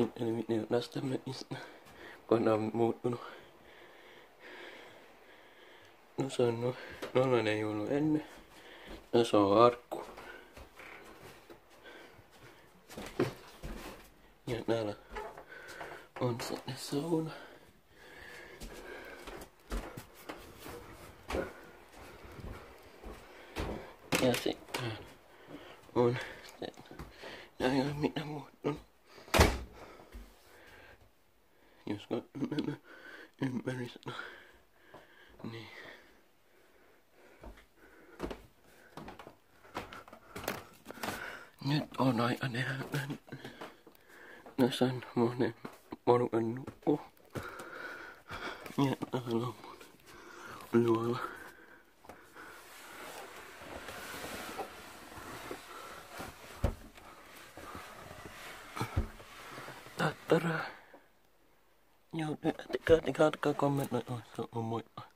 Sitten eli ne lastamme kun on muuttunut. No se on nollainen ei ollut ennen. No se on arkku. Ja täällä on sitten sauna. Ja sitten on näin ei ole mitään muuttunut. Jos katson ympäristö, niin nyt on aika tehdä näsän monen porukan nukkuu. Ja täällä on mun luola. Tattara. Joo, tykkäättekö kommentoida, se on moi.